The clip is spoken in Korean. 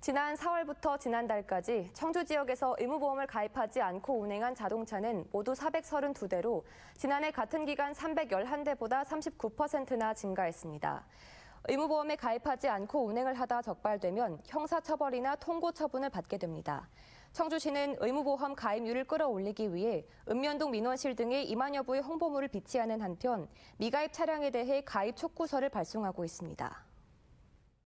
지난 4월부터 지난달까지 청주 지역에서 의무보험을 가입하지 않고 운행한 자동차는 모두 432대로 지난해 같은 기간 311대보다 39%나 증가했습니다. 의무보험에 가입하지 않고 운행을 하다 적발되면 형사처벌이나 통고 처분을 받게 됩니다. 청주시는 의무보험 가입률을 끌어올리기 위해 읍면동 민원실 등에 임한 여부의 홍보물을 비치하는 한편 미가입 차량에 대해 가입 촉구서를 발송하고 있습니다.